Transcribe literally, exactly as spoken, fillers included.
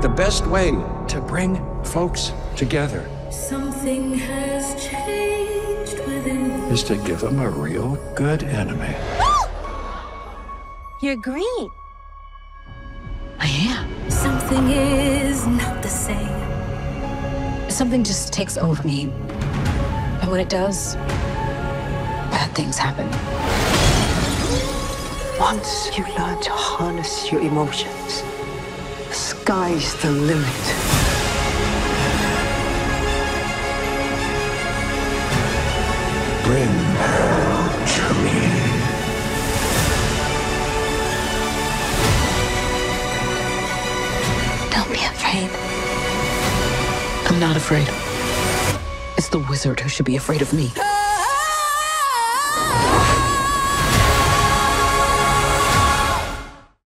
The best way to bring folks together Something has changed within is to give them a real good enemy. You're green. I am. Something is not the same. Something just takes over me. And when it does, bad things happen. Once you learn to harness your emotions, the sky's the limit. Bring her to me. Don't be afraid. I'm not afraid. It's the wizard who should be afraid of me.